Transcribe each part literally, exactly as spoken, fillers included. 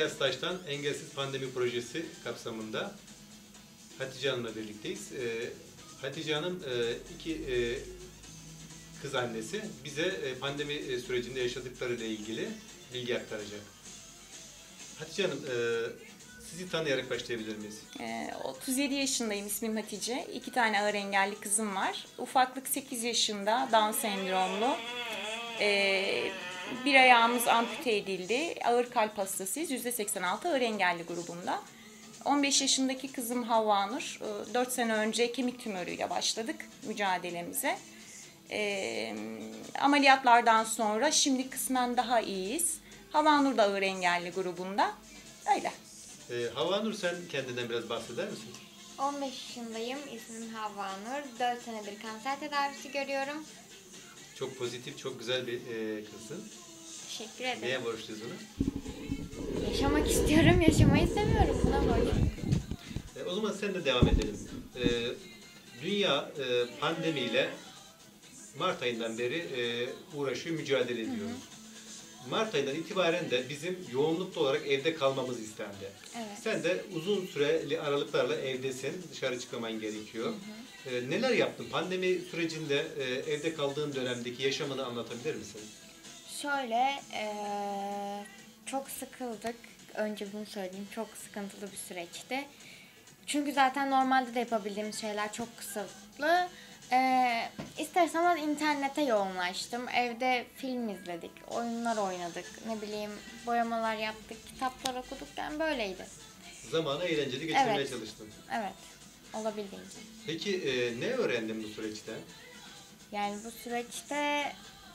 İlyas Taş'tan Engelsiz Pandemi Projesi kapsamında Hatice Hanım'la birlikteyiz. Ee, Hatice Hanım e, iki e, kız annesi. Bize e, pandemi sürecinde yaşadıklarıyla ilgili bilgi aktaracak. Hatice Hanım, e, sizi tanıyarak başlayabilir miyiz? otuz yedi yaşındayım, ismim Hatice. İki tane ağır engelli kızım var. Ufaklık sekiz yaşında, Down sendromlu. Ee, bir ayağımız ampute edildi. Ağır kalp hastasıyız. yüzde seksen altı ağır engelli grubunda. on beş yaşındaki kızım Havva Nur. dört sene önce kemik tümörüyle başladık mücadelemize. Ee, ameliyatlardan sonra şimdi kısmen daha iyiyiz. Havva Nur da ağır engelli grubunda. Öyle. Ee, Havva Nur, sen kendinden biraz bahseder misin? on beş yaşındayım. İsmim Havva Nur. dört senedir kanser tedavisi görüyorum. Çok pozitif, çok güzel bir e, kızsın. Teşekkür ederim. Neye borçluyuz bunu? Yaşamak istiyorum, yaşamayı seviyorum. Buna borçluyum. E, o zaman sen de devam edelim. E, dünya e, pandemiyle Mart ayından beri e, uğraşıyor, mücadele ediyoruz. Hı hı. Mart ayından itibaren de bizim yoğunluklu olarak evde kalmamız istendi. Evet. Sen de uzun süreli aralıklarla evdesin, dışarı çıkmaman gerekiyor. Hı hı. E, neler yaptın? Pandemi sürecinde e, evde kaldığın dönemdeki yaşamını anlatabilir misin? Şöyle, ee, çok sıkıldık. Önce bunu söyleyeyim, çok sıkıntılı bir süreçti. Çünkü zaten normalde de yapabildiğimiz şeyler çok kısıtlı. Ee, ister istemez internete yoğunlaştım. Evde film izledik, oyunlar oynadık, ne bileyim boyamalar yaptık, kitaplar okuduk. Yani böyleydi. Zamanı eğlenceli geçirmeye Evet. çalıştın. Evet, olabildiğince. Peki e, ne öğrendin bu süreçte? Yani bu süreçte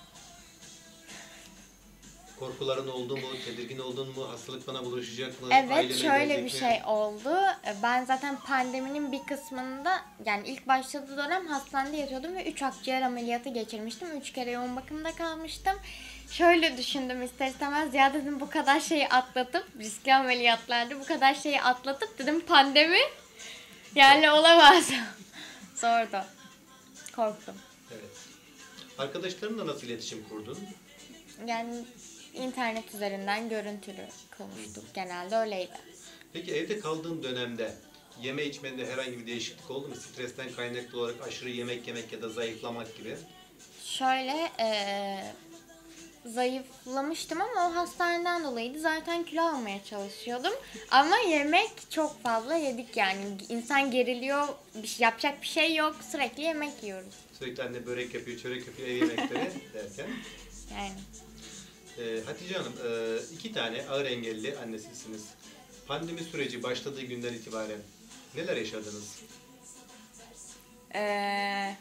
Korkuların oldu mu, tedirgin oldun mu, hastalık bana bulaşacak mı? evet, aileme şöyle gelecek bir mi? şey oldu. Ben zaten pandeminin bir kısmında, yani ilk başladığı dönem hastanede yatıyordum ve üç akciğer ameliyatı geçirmiştim. üç kere yoğun bakımda kalmıştım. Şöyle düşündüm ister istemez, ya dedim bu kadar şeyi atlatıp, riskli ameliyatlarda bu kadar şeyi atlatıp dedim pandemi yani olamaz. Zordu. Korktum. Evet. Arkadaşlarınla nasıl iletişim kurdun? Yani internet üzerinden görüntülü konuştuk. Genelde öyleydi. Peki evde kaldığın dönemde yeme içmende herhangi bir değişiklik oldu mu? Stresten kaynaklı olarak aşırı yemek yemek ya da zayıflamak gibi. Şöyle ee, zayıflamıştım ama o hastaneden dolayıydı. Zaten kilo almaya çalışıyordum. Ama yemek çok fazla yedik yani. İnsan geriliyor, bir şey, yapacak bir şey yok. Sürekli yemek yiyoruz. Sürekli anne börek yapıyor, çörek yapıyor, ev yemekleri derken. Yani. Ee, Hatice Hanım, e, iki tane ağır engelli annesisiniz. Pandemi süreci başladığı günden itibaren neler yaşadınız? Ee,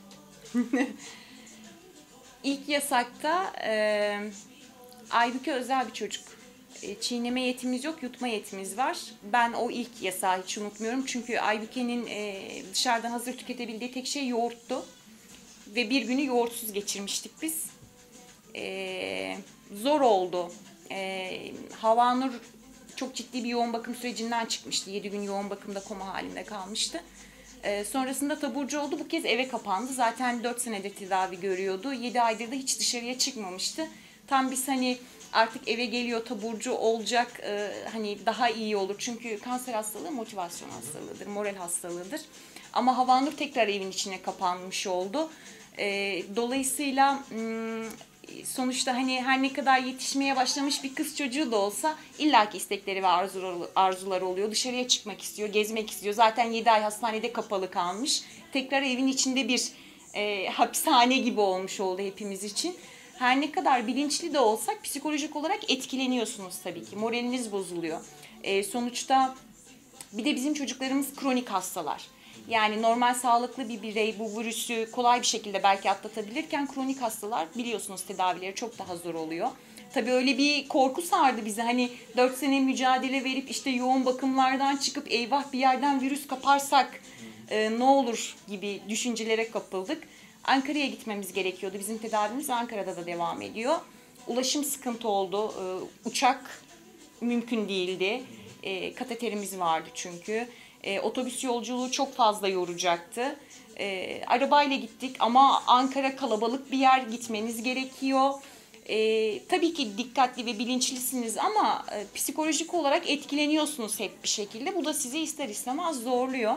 ilk yasakta e, Aybüke özel bir çocuk. E, çiğneme yetimiz yok, yutma yetimiz var. Ben o ilk yasağı hiç unutmuyorum. Çünkü Aybüke'nin e, dışarıdan hazır tüketebildiği tek şey yoğurttu. Ve bir günü yoğurtsuz geçirmiştik biz. E, zor oldu. E, Havva Nur çok ciddi bir yoğun bakım sürecinden çıkmıştı. yedi gün yoğun bakımda koma halinde kalmıştı. E, sonrasında taburcu oldu. Bu kez eve kapandı. Zaten dört senedir tedavi görüyordu. yedi aydır da hiç dışarıya çıkmamıştı. Tam biz hani artık eve geliyor, taburcu olacak, e, hani daha iyi olur. Çünkü kanser hastalığı motivasyon hastalığıdır, moral hastalığıdır. Ama Havva Nur tekrar evin içine kapanmış oldu. E, dolayısıyla sonuçta hani her ne kadar yetişmeye başlamış bir kız çocuğu da olsa illaki istekleri ve arzuları, arzuları oluyor. Dışarıya çıkmak istiyor, gezmek istiyor. Zaten yedi ay hastanede kapalı kalmış. Tekrar evin içinde bir e, hapishane gibi olmuş oldu hepimiz için. Her ne kadar bilinçli de olsak psikolojik olarak etkileniyorsunuz tabii ki. Moraliniz bozuluyor. E, sonuçta bir de bizim çocuklarımız kronik hastalar. Yani normal sağlıklı bir birey bu virüsü kolay bir şekilde belki atlatabilirken kronik hastalar biliyorsunuz tedavileri çok daha zor oluyor. Tabii öyle bir korku sardı bizi, hani dört sene mücadele verip işte yoğun bakımlardan çıkıp eyvah bir yerden virüs kaparsak e, ne olur gibi düşüncelere kapıldık. Ankara'ya gitmemiz gerekiyordu. Bizim tedavimiz Ankara'da da devam ediyor. Ulaşım sıkıntı oldu. E, uçak mümkün değildi. E, kateterimiz vardı çünkü. E, otobüs yolculuğu çok fazla yoracaktı. E, arabayla gittik ama Ankara kalabalık bir yer, gitmeniz gerekiyor. E, tabii ki dikkatli ve bilinçlisiniz ama e, psikolojik olarak etkileniyorsunuz hep bir şekilde. Bu da sizi ister istemez zorluyor.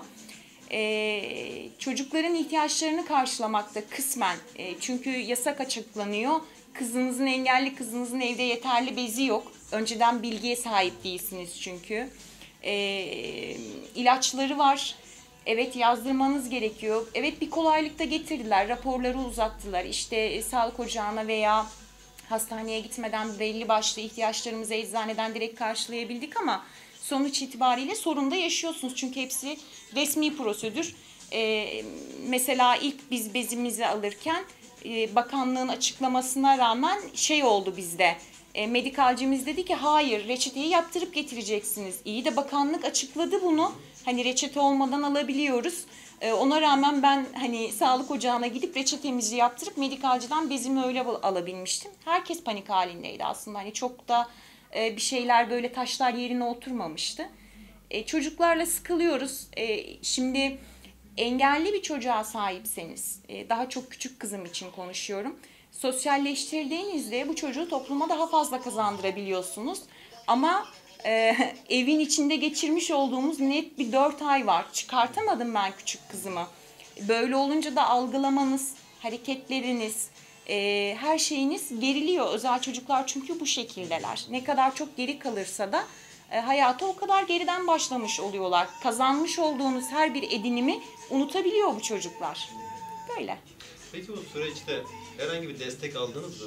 E, çocukların ihtiyaçlarını karşılamakta kısmen. E, çünkü yasak açıklanıyor. Kızınızın, engelli kızınızın evde yeterli bezi yok. Önceden bilgiye sahip değilsiniz çünkü. E, ilaçları var. Evet, yazdırmanız gerekiyor. Evet, bir kolaylık da getirdiler. Raporları uzattılar. İşte e, sağlık ocağına veya hastaneye gitmeden belli başlı ihtiyaçlarımızı eczaneden direkt karşılayabildik ama sonuç itibariyle sorun da yaşıyorsunuz. Çünkü hepsi resmi prosedür. Ee, mesela ilk biz bezimizi alırken e, bakanlığın açıklamasına rağmen şey oldu bizde. E, medikalcimiz dedi ki hayır, reçeteyi yaptırıp getireceksiniz. İyi de bakanlık açıkladı bunu. Hani reçete olmadan alabiliyoruz. E, ona rağmen ben hani sağlık ocağına gidip reçetemizi yaptırıp medikalciden bezimi öyle alabilmiştim. Herkes panik halindeydi aslında. Hani çok da e, bir şeyler böyle taşlar yerine oturmamıştı. E, çocuklarla sıkılıyoruz. E, şimdi engelli bir çocuğa sahipseniz, e, daha çok küçük kızım için konuşuyorum. Sosyalleştirdiğinizde bu çocuğu topluma daha fazla kazandırabiliyorsunuz. Ama e, evin içinde geçirmiş olduğumuz net bir dört ay var. Çıkartamadım ben küçük kızımı. Böyle olunca da algılamanız, hareketleriniz, e, her şeyiniz geriliyor. Özel çocuklar çünkü bu şekildeler. Ne kadar çok geri kalırsa da e, hayata o kadar geriden başlamış oluyorlar. Kazanmış olduğunuz her bir edinimi unutabiliyor bu çocuklar. Böyle. Peki bu süreçte herhangi bir destek aldınız mı?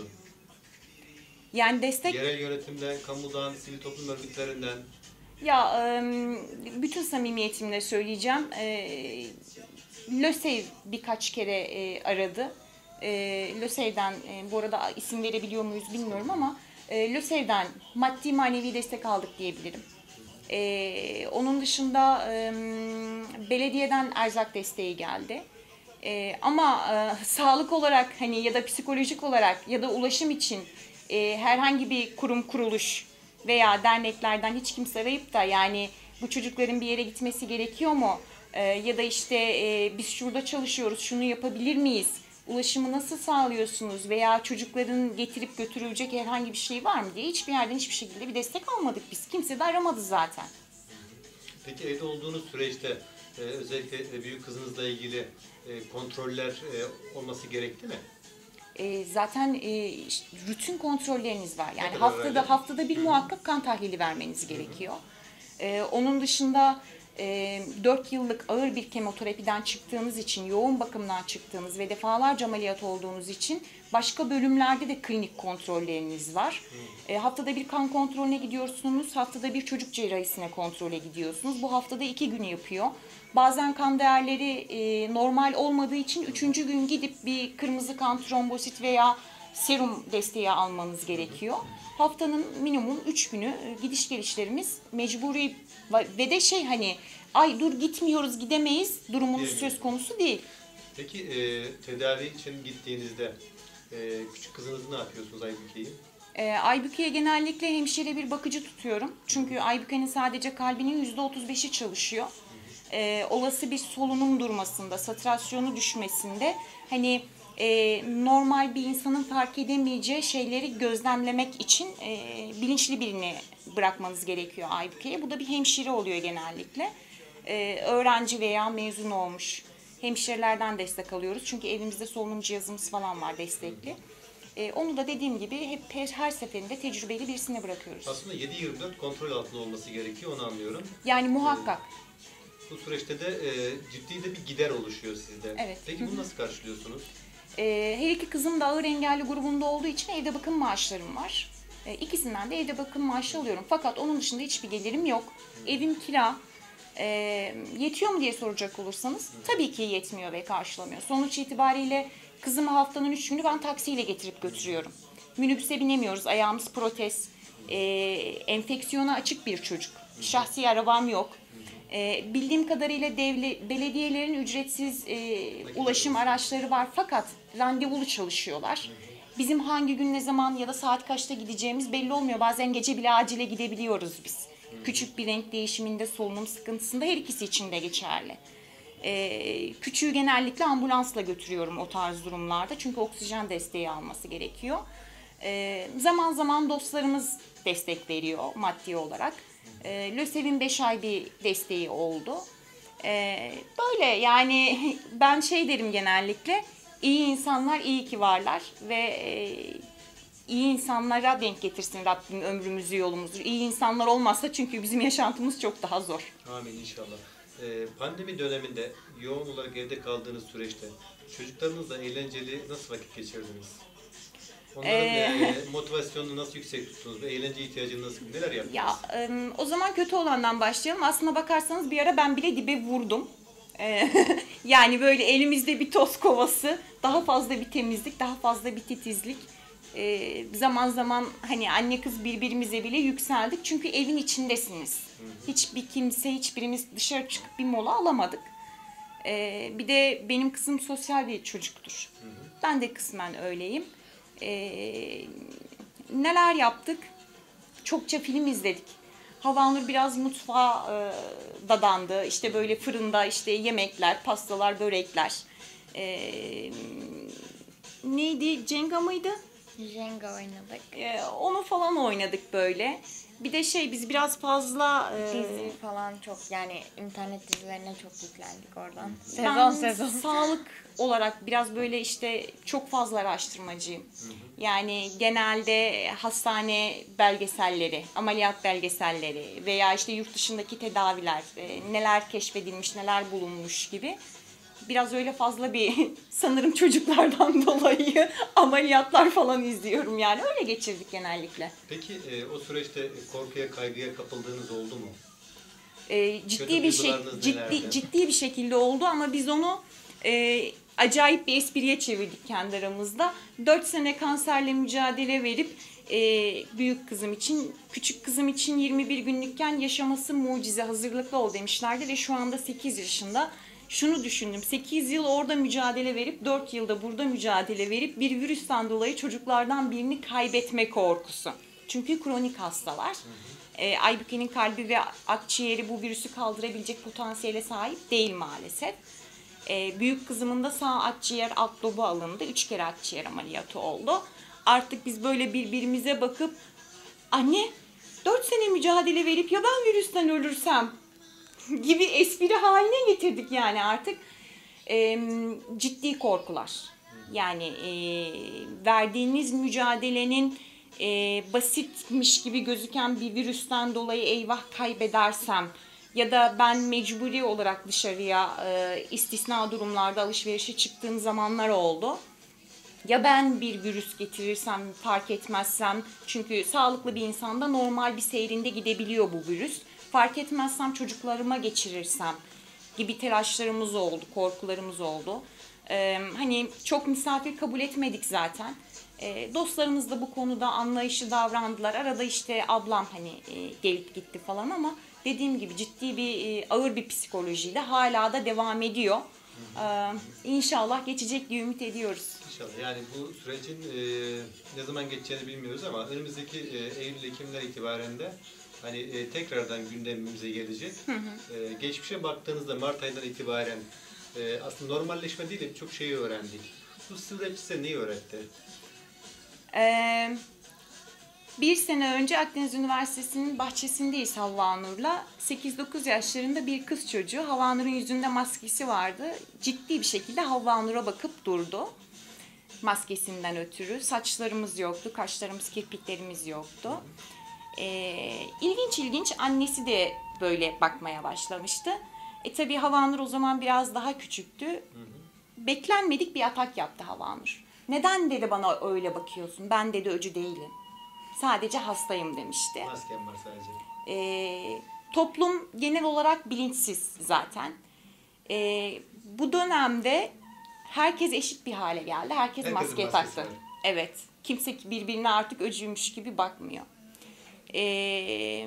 Yani destek... Yerel yönetimden, kamudan, sivil toplum örgütlerinden. Ya bütün samimiyetimle söyleyeceğim. LÖSEV birkaç kere aradı. LÖSEV'den, bu arada isim verebiliyor muyuz bilmiyorum ama LÖSEV'den maddi manevi destek aldık diyebilirim. Onun dışında belediyeden erzak desteği geldi. Ama sağlık olarak hani ya da psikolojik olarak ya da ulaşım için herhangi bir kurum, kuruluş veya derneklerden hiç kimse arayıp da yani bu çocukların bir yere gitmesi gerekiyor mu? Ee, ya da işte e, biz şurada çalışıyoruz, şunu yapabilir miyiz? Ulaşımı nasıl sağlıyorsunuz? Veya çocukların getirip götürülecek herhangi bir şey var mı diye hiçbir yerden hiçbir şekilde bir destek almadık biz. Kimse de aramadı zaten. Peki evde olduğunuz süreçte e, özellikle büyük kızınızla ilgili e, kontroller e, olması gerekti mi? E, zaten e, işte, rutin kontrolleriniz var. Yani kadar haftada öyle? haftada bir muhakkak kan tahlili vermeniz gerekiyor. E, onun dışında e, dört yıllık ağır bir kemoterapiden çıktığınız için, yoğun bakımdan çıktığınız ve defalarca ameliyat olduğunuz için başka bölümlerde de klinik kontrolleriniz var. E, haftada bir kan kontrolüne gidiyorsunuz, haftada bir çocuk cerrahisine kontrole gidiyorsunuz. Bu haftada iki gün yapıyor. Bazen kan değerleri e, normal olmadığı için üçüncü gün gidip bir kırmızı kan, trombosit veya serum desteği almanız gerekiyor. Haftanın minimum üç günü e, gidiş gelişlerimiz mecburi ve de şey hani ay dur gitmiyoruz gidemeyiz durumunuz Değil. söz konusu değil. Peki e, tedavi için gittiğinizde e, küçük kızınızı ne yapıyorsunuz Aybüke'yi? E, Aybüke'ye genellikle hemşire bir bakıcı tutuyorum. Çünkü Aybüke'nin sadece kalbinin yüzde otuz beşi çalışıyor. E, olası bir solunum durmasında, satürasyonu düşmesinde hani e, normal bir insanın fark edemeyeceği şeyleri gözlemlemek için e, bilinçli birini bırakmanız gerekiyor Aybüke'ye. Bu da bir hemşire oluyor genellikle. E, öğrenci veya mezun olmuş hemşirelerden destek alıyoruz. Çünkü evimizde solunum cihazımız falan var destekli. E, onu da dediğim gibi hep her, her seferinde tecrübeli birisine bırakıyoruz. Aslında yedi yirmi dört kontrol altında olması gerekiyor, onu anlıyorum. Yani muhakkak. Bu süreçte de e, ciddi de bir gider oluşuyor sizde. Evet. Peki bunu nasıl karşılıyorsunuz? E, her iki kızım da ağır engelli grubunda olduğu için evde bakım maaşlarım var. E, ikisinden de evde bakım maaşı alıyorum. Fakat onun dışında hiçbir gelirim yok. Evim kira. E, yetiyor mu diye soracak olursanız tabii ki yetmiyor ve karşılamıyor. Sonuç itibariyle kızımı haftanın üç günü ben taksiyle getirip götürüyorum. Minibüse binemiyoruz. Ayağımız protez. E, enfeksiyona açık bir çocuk. Şahsi arabam yok. E, bildiğim kadarıyla devlet, belediyelerin ücretsiz e, ulaşım araçları var fakat randevulu çalışıyorlar. Bizim hangi gün ne zaman ya da saat kaçta gideceğimiz belli olmuyor. Bazen gece bile acile gidebiliyoruz biz. Küçük bir renk değişiminde, solunum sıkıntısında her ikisi için de geçerli. E, küçüğü genellikle ambulansla götürüyorum o tarz durumlarda. Çünkü oksijen desteği alması gerekiyor. Ee, zaman zaman dostlarımız destek veriyor maddi olarak. Ee, LÖSEV'in beş ay bir desteği oldu. Ee, böyle yani ben şey derim genellikle, iyi insanlar iyi ki varlar ve e, iyi insanlara denk getirsin Rabbim ömrümüzü yolumuzu. İyi insanlar olmazsa çünkü bizim yaşantımız çok daha zor. Amin inşallah. Ee, pandemi döneminde yoğun olarak evde kaldığınız süreçte çocuklarınızla eğlenceli nasıl vakit geçirdiniz? Onların Ee, e, motivasyonunu nasıl yüksek tuttunuz ve eğlence ihtiyacını nasıl, neler yaptınız? Ya e, o zaman kötü olandan başlayalım. Aslına bakarsanız bir ara ben bile dibe vurdum. E, yani böyle elimizde bir toz kovası, daha fazla bir temizlik, daha fazla bir titizlik. E, zaman zaman hani anne kız birbirimize bile yükseldik. Çünkü evin içindesiniz. Hiçbir kimse, hiçbirimiz dışarı çıkıp bir mola alamadık. E, bir de benim kızım sosyal bir çocuktur. Ben de kısmen öyleyim. E, neler yaptık? Çokça film izledik. Havanur biraz mutfağa e, dadandı. İşte böyle fırında işte yemekler, pastalar, börekler. E, neydi? Jenga mıydı? Jenga oynadık. E, onu falan oynadık böyle. Bir de şey biz biraz fazla... e, Dizi falan çok, yani internet dizilerine çok yüklendik oradan. Ben Sezon sezon. sağlık olarak biraz böyle işte çok fazla araştırmacıyım. Yani genelde hastane belgeselleri, ameliyat belgeselleri veya işte yurt dışındaki tedaviler, e, neler keşfedilmiş, neler bulunmuş gibi. Biraz öyle fazla bir sanırım çocuklardan dolayı ameliyatlar falan izliyorum yani. Öyle geçirdik genellikle. Peki e, o süreçte korkuya, kaygıya kapıldığınız oldu mu? E, ciddi bir şey duygularınız ciddi nelerdi? ciddi bir şekilde oldu ama biz onu e, acayip bir espriye çevirdik kendi aramızda. dört sene kanserle mücadele verip e, büyük kızım için, küçük kızım için yirmi bir günlükken yaşaması mucize, hazırlıklı ol demişlerdi ve şu anda sekiz yaşında. Şunu düşündüm, sekiz yıl orada mücadele verip dört yılda burada mücadele verip bir virüsten dolayı çocuklardan birini kaybetme korkusu. Çünkü kronik hastalar. E, Aybüke'nin kalbi ve akciğeri bu virüsü kaldırabilecek potansiyele sahip değil maalesef. E, büyük kızımın da sağ akciğer alt lobu alındı. Üç kere akciğer ameliyatı oldu. Artık biz böyle birbirimize bakıp anne dört sene mücadele verip ya ben virüsten ölürsem gibi espri haline getirdik yani artık. E, ciddi korkular. Yani e, verdiğiniz mücadelenin e, basitmiş gibi gözüken bir virüsten dolayı eyvah kaybedersem ya da ben mecburi olarak dışarıya e, istisna durumlarda alışverişe çıktığım zamanlar oldu. Ya ben bir virüs getirirsem, fark etmezsem, çünkü sağlıklı bir insanda normal bir seyrinde gidebiliyor bu virüs. Fark etmezsem çocuklarıma geçirirsem gibi telaşlarımız oldu, korkularımız oldu. Ee, hani çok misafir kabul etmedik zaten. Ee, dostlarımız da bu konuda anlayışlı davrandılar. Arada işte ablam hani e, gelip gitti falan ama dediğim gibi ciddi bir e, ağır bir psikolojiyle hala da devam ediyor. Ee, İnşallah geçecek diye ümit ediyoruz. İnşallah. Yani bu sürecin e, ne zaman geçeceğini bilmiyoruz ama önümüzdeki e, Eylül-Ekim'den itibaren de hani e, tekrardan gündemimize gelecek. Hı hı. E, geçmişe baktığınızda Mart ayından itibaren e, aslında normalleşme değil de birçok şeyi öğrendik. Bu süreç size neyi öğretti? Ee, bir sene önce Akdeniz Üniversitesi'nin bahçesindeyiz Havva Nur'la. sekiz dokuz yaşlarında bir kız çocuğu. Havva Nur'un yüzünde maskesi vardı. Ciddi bir şekilde Havva Nur'a bakıp durdu. Maskesinden ötürü. Saçlarımız yoktu, kaşlarımız, kirpiklerimiz yoktu. Ee, ilginç ilginç annesi de böyle bakmaya başlamıştı. E tabii Havva Nur o zaman biraz daha küçüktü. Hı hı. Beklenmedik bir atak yaptı Havva Nur. Neden dedi bana öyle bakıyorsun? Ben dedi öcü değilim. Sadece hastayım demişti. Maskem var sadece. Ee, toplum genel olarak bilinçsiz zaten. Ee, bu dönemde herkes eşit bir hale geldi. Herkes Herkesin maske maskesi taktı. var. Evet. Kimse birbirine artık öcüymüş gibi bakmıyor. Ee,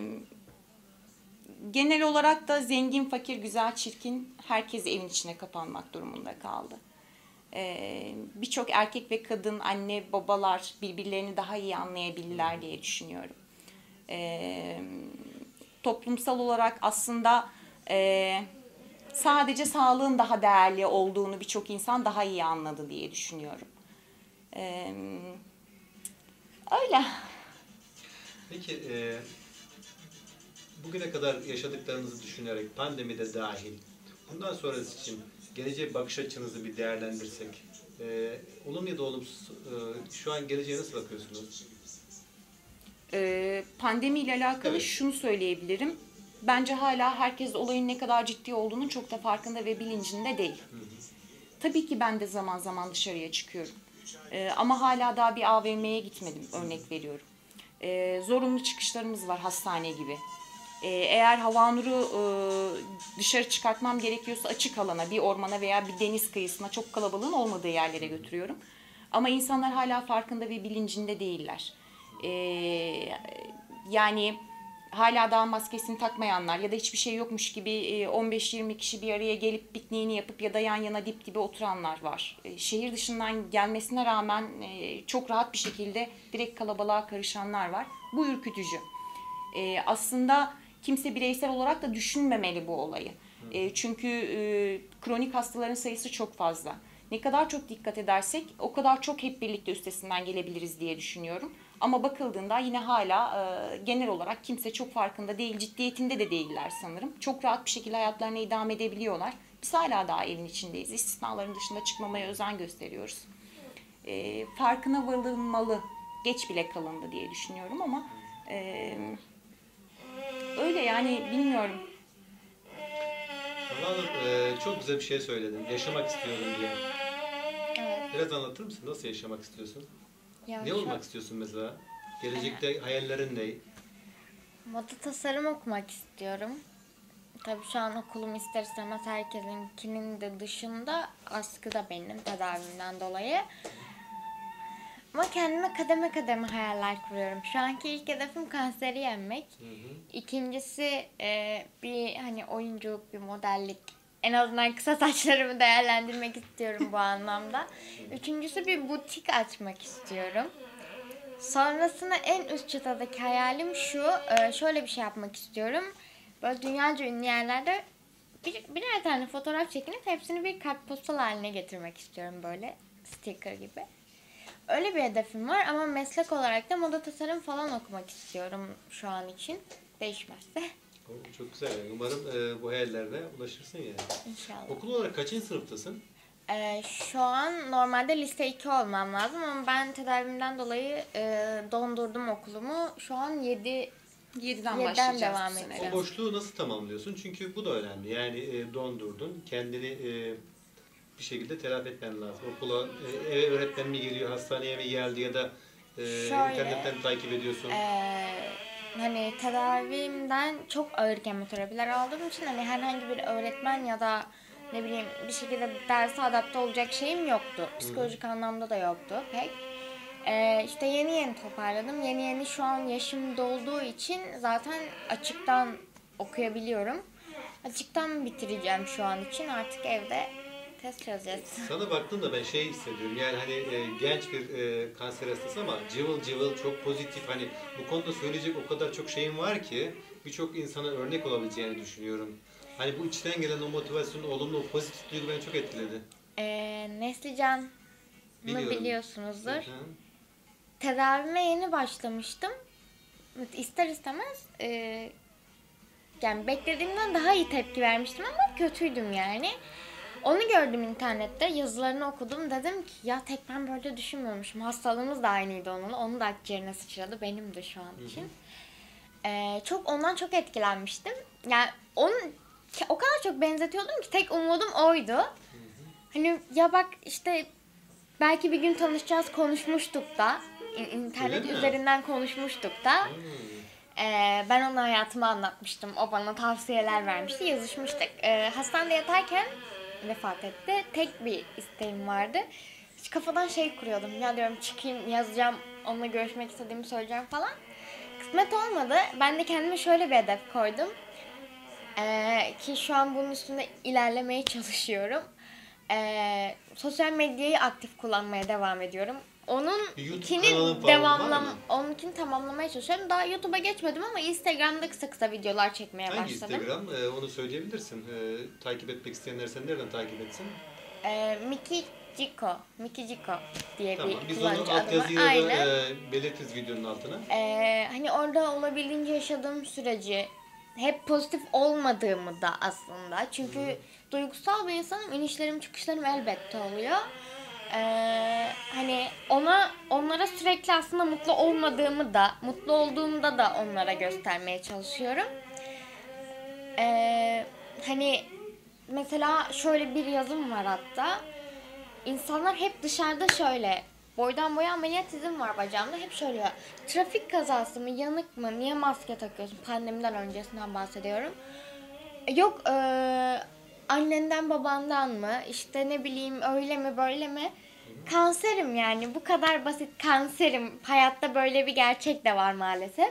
genel olarak da zengin, fakir, güzel, çirkin herkes evin içine kapanmak durumunda kaldı. Ee, birçok erkek ve kadın, anne, babalar birbirlerini daha iyi anlayabilirler diye düşünüyorum. Ee, toplumsal olarak aslında e, sadece sağlığın daha değerli olduğunu birçok insan daha iyi anladı diye düşünüyorum. Ee, Öyle. Peki e, bugüne kadar yaşadıklarınızı düşünerek pandemi de dahil bundan sonrası için geleceğe bakış açınızı bir değerlendirsek e, olumlu ya da olumsuz e, şu an geleceğe nasıl bakıyorsunuz? Ee, pandemiyle alakalı Evet. şunu söyleyebilirim. Bence hala herkes olayın ne kadar ciddi olduğunun çok da farkında ve bilincinde değil. Tabii ki ben de zaman zaman dışarıya çıkıyorum. Ee, ama hala daha bir A V M'ye gitmedim, örnek veriyorum. Ee, zorunlu çıkışlarımız var, hastane gibi. Ee, eğer Havanur'u e, dışarı çıkartmam gerekiyorsa açık alana, bir ormana veya bir deniz kıyısına, çok kalabalığın olmadığı yerlere götürüyorum. Ama insanlar hala farkında ve bilincinde değiller. Ee, yani hala daha maskesini takmayanlar ya da hiçbir şey yokmuş gibi on beş yirmi kişi bir araya gelip pikniğini yapıp ya da yan yana dip dibe oturanlar var. Şehir dışından gelmesine rağmen çok rahat bir şekilde direkt kalabalığa karışanlar var. Bu ürkütücü. Aslında kimse bireysel olarak da düşünmemeli bu olayı. Çünkü kronik hastaların sayısı çok fazla. Ne kadar çok dikkat edersek o kadar çok hep birlikte üstesinden gelebiliriz diye düşünüyorum. Ama bakıldığında yine hala e, genel olarak kimse çok farkında değil, ciddiyetinde de değiller sanırım. Çok rahat bir şekilde hayatlarını idame edebiliyorlar. Biz hala daha evin içindeyiz. İstisnaların dışında çıkmamaya özen gösteriyoruz. E, farkına varılmalı, geç bile kalındı diye düşünüyorum ama e, öyle yani bilmiyorum. Vallahi e, çok güzel bir şey söyledin. Yaşamak istiyorum diye. Evet. Biraz anlatır mısın? Nasıl yaşamak istiyorsun? Ya Ne şu- olmak istiyorsun mesela? Gelecekte hayallerin ne? Moda tasarım okumak istiyorum. Tabii şu an okulum ister istemez herkesinkinin de dışında, askıda benim tedavimden dolayı. Ama kendime kademe kademe hayaller kuruyorum. Şu anki ilk hedefim kanseri yenmek. Hı hı. İkincisi e, bir hani oyunculuk, bir modellik. En azından kısa saçlarımı değerlendirmek istiyorum bu anlamda. Üçüncüsü bir butik açmak istiyorum. Sonrasında en üst çıtadaki hayalim şu, e, şöyle bir şey yapmak istiyorum. Böyle dünyaca ünlü yerlerde bir, birer tane fotoğraf çekinip hepsini bir kartpostal haline getirmek istiyorum, böyle sticker gibi. Öyle bir hedefim var ama meslek olarak da moda tasarım falan okumak istiyorum şu an için. Değişmezse O çok güzel. Yani. Umarım e, bu hayallerine ulaşırsın yani. inşallah. Okul olarak kaçıncı sınıftasın? Ee, şu an normalde lise iki olmam lazım ama ben tedavimden dolayı e, dondurdum okulumu. Şu an yedi yediden Yediden başlayacağız devam bu sene. edeceğiz. O boşluğu nasıl tamamlıyorsun? Çünkü bu da önemli. Yani e, dondurdun. Kendini e, bir şekilde telafi etmen lazım. Okula, e, eve öğretmen mi geliyor, hastaneye mi geldi ya da e, Şöyle, internetten takip ediyorsun. Ee, hani tedavimden çok ağır kemoterapiler aldığım için hani herhangi bir öğretmen ya da ne bileyim bir şekilde derse adapte olacak şeyim yoktu. Psikolojik anlamda da yoktu pek. Ee, işte yeni yeni toparladım. Yeni yeni şu an yaşım dolduğu için zaten açıktan okuyabiliyorum. Açıktan bitireceğim şu an için. Artık evde test çözeceğiz. Sana baktığımda ben şey hissediyorum. Yani hani e, genç bir e, kanser hastası ama cıvıl cıvıl, çok pozitif. Hani bu konuda söyleyecek o kadar çok şeyim var ki birçok insana örnek olabileceğini düşünüyorum. Hani bu içten gelen o motivasyon, olumlu, o pozitif duygu beni çok etkiledi. Ee, Neslican'ı Biliyorum. biliyorsunuzdur. Hı. Tedavime yeni başlamıştım. İster istemez e, yani beklediğimden daha iyi tepki vermiştim ama kötüydüm yani. Onu gördüm internette, yazılarını okudum. Dedim ki ya tek ben böyle düşünmüyormuşum. Hastalığımız da aynıydı onunla. Onun da akciğerine sıçradı. Benim de şu an için. Ee, çok ondan çok etkilenmiştim. Yani onun o kadar çok benzetiyordum ki tek umudum oydu. Hani ya bak işte belki bir gün tanışacağız, konuşmuştuk da. İ- İnternet Öyle mi? üzerinden konuşmuştuk da. Hmm. Ee, ben ona hayatımı anlatmıştım. O bana tavsiyeler vermişti. Yazışmıştık. Ee, hastanede yatarken vefat etti. Tek bir isteğim vardı. Hiç kafadan şey kuruyordum. Ya diyorum çıkayım, yazacağım, onunla görüşmek istediğimi söyleyeceğim falan. Kısmet olmadı. Ben de kendime şöyle bir hedef koydum. Ee, ki şu an bunun üstünde ilerlemeye çalışıyorum. Ee, sosyal medyayı aktif kullanmaya devam ediyorum. Onun Bir YouTube ikini kanalın falan var devamlam mı? onunkini tamamlamaya çalışıyorum. Daha YouTube'a geçmedim ama Instagram'da kısa kısa videolar çekmeye Hangi başladım. Instagram? Ee, onu söyleyebilirsin. Ee, takip etmek isteyenler seni nereden takip etsin? Ee, Mikijiko, Mikijiko diye Tamam. bir Biz onu kullanıcı adı var. altyazıyla da Aynen. e, belirtiriz videonun altına. Ee, hani orada olabildiğince yaşadığım süreci hep pozitif olmadığımı da aslında. Çünkü duygusal bir insanım. İnişlerim çıkışlarım elbette oluyor. Ee, hani ona onlara sürekli aslında mutlu olmadığımı da, mutlu olduğumda da onlara göstermeye çalışıyorum. Ee, hani mesela şöyle bir yazım var hatta. İnsanlar hep dışarıda şöyle, boydan boya ameliyat izim var bacağımda, hep şöyle ya, trafik kazası mı, yanık mı, niye maske takıyorsun, pandemiden öncesinden bahsediyorum. Yok e, annenden babandan mı, işte ne bileyim öyle mi böyle mi, kanserim yani, bu kadar basit, kanserim. Hayatta böyle bir gerçek de var maalesef.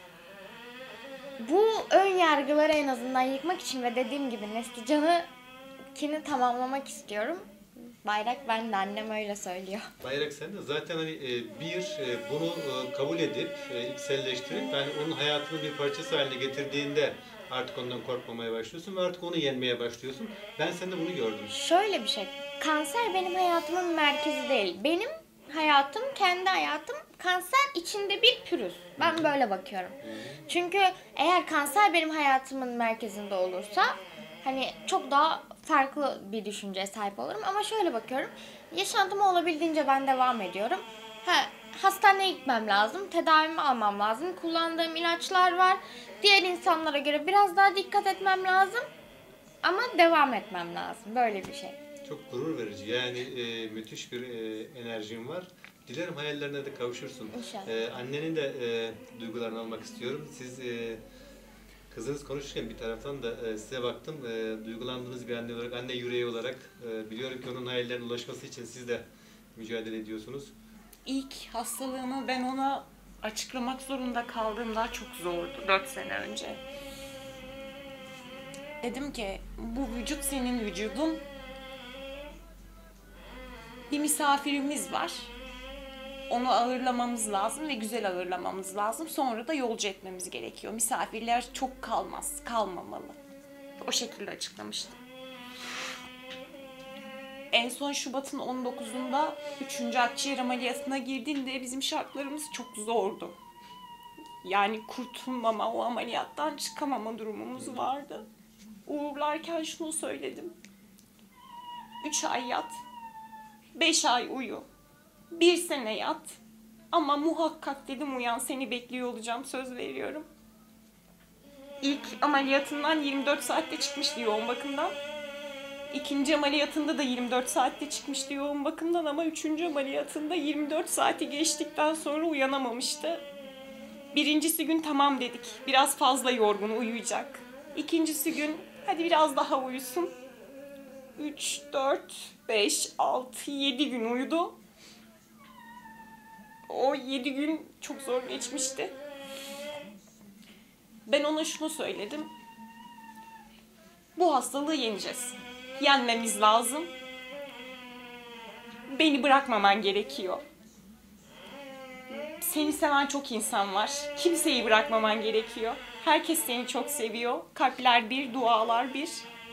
Bu ön yargıları en azından yıkmak için ve dediğim gibi Neslican'ı kini tamamlamak istiyorum. Bayrak bende, annem öyle söylüyor. Bayrak sende. Zaten hani e, bir e, bunu e, kabul edip, e, içselleştirip yani onun hayatının bir parçası haline getirdiğinde artık ondan korkmamaya başlıyorsun ve artık onu yenmeye başlıyorsun. Ben sende bunu gördüm. Şöyle bir şey, kanser benim hayatımın merkezi değil. Benim hayatım, kendi hayatım kanser içinde bir pürüz. Ben böyle bakıyorum. Çünkü eğer kanser benim hayatımın merkezinde olursa hani çok daha farklı bir düşünceye sahip olurum. Ama şöyle bakıyorum, yaşantıma olabildiğince ben devam ediyorum. Ha, hastaneye gitmem lazım, tedavimi almam lazım, kullandığım ilaçlar var. Diğer insanlara göre biraz daha dikkat etmem lazım. Ama devam etmem lazım. Böyle bir şey. Çok gurur verici. Yani e, müthiş bir e, enerjin var. Dilerim hayallerine de kavuşursun. İnşallah. E, annenin de e, duygularını almak istiyorum. Siz e, kızınız konuşurken bir taraftan da e, size baktım. E, duygulandığınız bir anne olarak, anne yüreği olarak e, biliyorum ki onun hayallerine ulaşması için siz de mücadele ediyorsunuz. İlk hastalığımı ben ona açıklamak zorunda kaldığımda çok zordu, dört sene önce. Dedim ki bu vücut senin vücudun. Bir misafirimiz var. Onu ağırlamamız lazım ve güzel ağırlamamız lazım. Sonra da yolcu etmemiz gerekiyor. Misafirler çok kalmaz, kalmamalı. O şekilde açıklamıştım. En son Şubat'ın on dokuzunda üçüncü akciğer ameliyatına girdiğinde bizim şartlarımız çok zordu. Yani kurtulmama, o ameliyattan çıkamama durumumuz vardı. Uğurlarken şunu söyledim. Üç ay yat, beş ay uyu, bir sene yat. Ama muhakkak dedim uyan, seni bekliyor olacağım, söz veriyorum. İlk ameliyatından yirmi dört saatte çıkmıştı yoğun bakımdan. İkinci ameliyatında da yirmi dört saatte çıkmıştı yoğun bakımdan ama üçüncü ameliyatında yirmi dört saati geçtikten sonra uyanamamıştı. Birincisi gün tamam dedik, biraz fazla yorgun, uyuyacak. İkincisi gün hadi biraz daha uyusun. üç, dört, beş, altı, yedi gün uyudu. O yedi gün çok zor geçmişti. Ben ona şunu söyledim. Bu hastalığı yeneceğiz. Yenmemiz lazım. Beni bırakmaman gerekiyor. Seni seven çok insan var. Kimseyi bırakmaman gerekiyor. Herkes seni çok seviyor. Kalpler bir, dualar bir.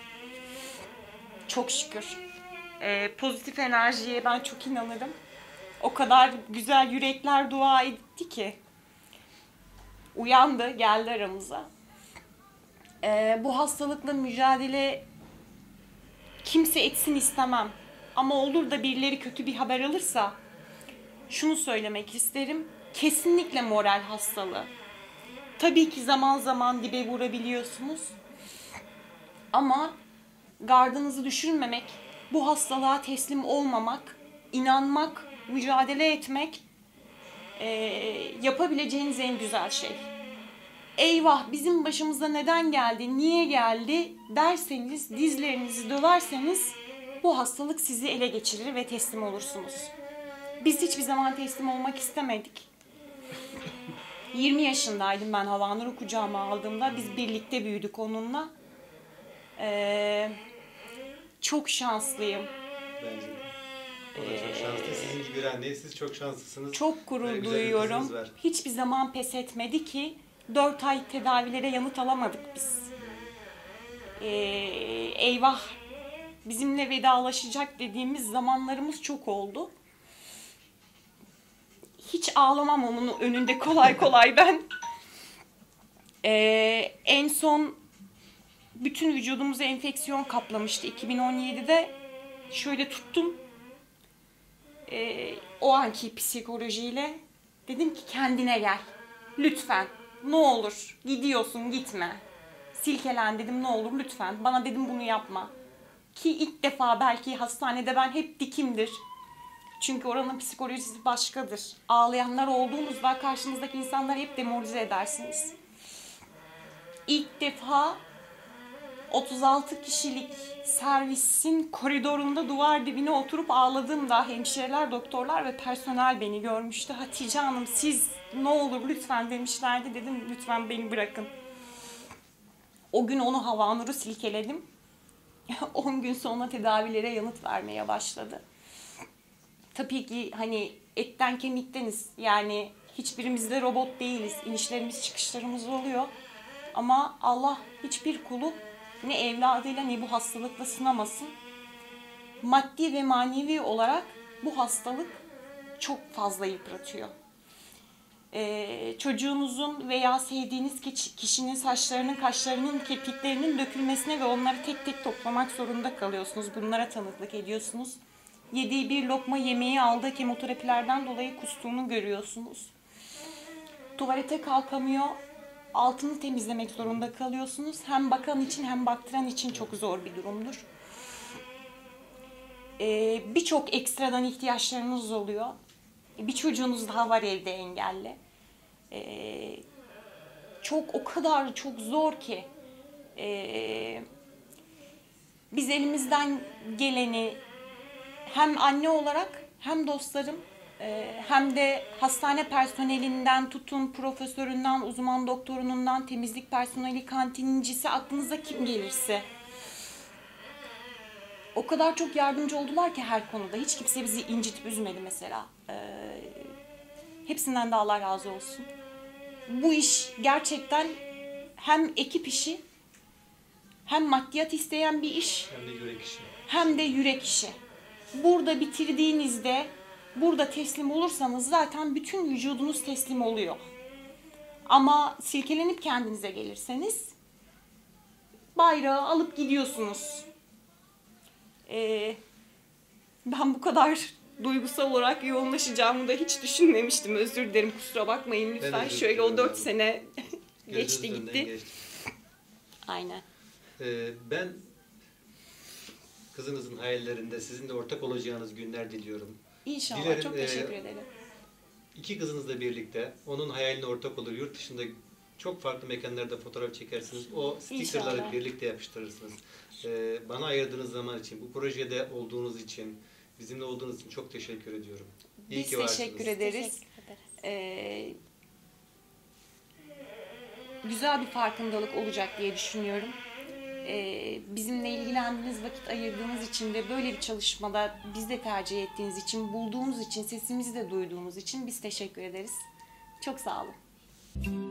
Çok şükür. Ee, pozitif enerjiye ben çok inanırım. O kadar güzel yürekler dua etti ki. Uyandı, geldi aramıza. Ee, bu hastalıkla mücadele kimse etsin istemem. Ama olur da birileri kötü bir haber alırsa şunu söylemek isterim. Kesinlikle moral hastalığı. Tabii ki zaman zaman dibe vurabiliyorsunuz. Ama gardınızı düşürmemek, bu hastalığa teslim olmamak, inanmak, mücadele etmek e, yapabileceğiniz en güzel şey. Eyvah bizim başımıza neden geldi, niye geldi derseniz, dizlerinizi döverseniz bu hastalık sizi ele geçirir ve teslim olursunuz. Biz hiçbir zaman teslim olmak istemedik. yirmi yaşındaydım ben Havanur'u kucağıma aldığımda. Biz birlikte büyüdük onunla. Ee, çok şanslıyım. Bence. O da çok şanslı. Sizin gibi bir anne, siz çok şanslısınız. Çok gurur Güzel bir duyuyorum. kızınız var. Hiçbir zaman pes etmedi ki. Dört ay tedavilere yanıt alamadık biz. Ee, eyvah bizimle vedalaşacak dediğimiz zamanlarımız çok oldu. Hiç ağlamam onun önünde kolay kolay ben. Ee, en son bütün vücudumuzu enfeksiyon kaplamıştı iki bin on yedide. Şöyle tuttum. Ee, o anki psikolojiyle dedim ki kendine gel. Lütfen. Ne olur. Gidiyorsun, gitme. Silkelen dedim, ne olur lütfen. Bana dedim bunu yapma. Ki ilk defa belki hastanede ben hep dikimdir. Çünkü oranın psikolojisi başkadır. Ağlayanlar olduğunuzda karşınızdaki insanları hep demoralize edersiniz. İlk defa otuz altı kişilik servisin koridorunda duvar dibine oturup ağladığımda hemşireler, doktorlar ve personel beni görmüştü. Hatice Hanım siz ne olur lütfen demişlerdi. Dedim lütfen beni bırakın. O gün onu Havanur'u silkeledim. on gün sonra tedavilere yanıt vermeye başladı. Tabii ki hani etten kemikteniz. Yani hiçbirimiz de robot değiliz. İnişlerimiz çıkışlarımız oluyor. Ama Allah hiçbir kulu ne evladıyla ne bu hastalıkla sınamasın. Maddi ve manevi olarak bu hastalık çok fazla yıpratıyor. Ee, çocuğunuzun veya sevdiğiniz kişinin saçlarının, kaşlarının, kirpiklerinin dökülmesine ve onları tek tek toplamak zorunda kalıyorsunuz. Bunlara tanıklık ediyorsunuz. Yediği bir lokma yemeği aldığı kemoterapilerden dolayı kustuğunu görüyorsunuz. Tuvalete kalkamıyor, altını temizlemek zorunda kalıyorsunuz. Hem bakan için hem baktıran için çok zor bir durumdur. Ee, Birçok ekstradan ihtiyaçlarınız oluyor. Bir çocuğunuz daha var evde engelli. Ee, çok o kadar çok zor ki ee, biz elimizden geleni hem anne olarak hem dostlarım e, hem de hastane personelinden tutun profesöründen, uzman doktorundan, temizlik personeli, kantincisi aklınıza kim gelirse o kadar çok yardımcı oldular ki her konuda. Hiç kimse bizi incitip üzmedi mesela. Ee, hepsinden de Allah razı olsun. Bu iş gerçekten hem ekip işi, hem maddiyat isteyen bir iş, Hem de yürek işi. hem de yürek işi. Burada bitirdiğinizde, burada teslim olursanız zaten bütün vücudunuz teslim oluyor. Ama silkelenip kendinize gelirseniz bayrağı alıp gidiyorsunuz. Ee, ben bu kadar duygusal olarak yoğunlaşacağımı da hiç düşünmemiştim. Özür dilerim, kusura bakmayın lütfen. özür Şöyle o dilerim dört abi. sene Gözünüzün geçti önünden gitti. geçti. Aynen. Ee, ben kızınızın hayallerinde sizinle ortak olacağınız günler diliyorum. İnşallah. Dilerim, Çok e, teşekkür ederim. İki kızınızla birlikte onun hayaline ortak olur. Yurt dışında çok farklı mekanlarda fotoğraf çekersiniz. O stikerleri İnşallah. birlikte yapıştırırsınız. Ee, bana ayırdığınız zaman için, bu projede olduğunuz için, bizimle olduğunuz için çok teşekkür ediyorum. İyi Biz ki varsınız. teşekkür ederiz. Teşekkür ederiz. Ee, güzel bir farkındalık olacak diye düşünüyorum. Ee, bizimle ilgilendiğiniz, vakit ayırdığınız için ve böyle bir çalışmada biz de tercih ettiğiniz için, bulduğunuz için, sesimizi de duyduğunuz için biz teşekkür ederiz. Çok sağ olun.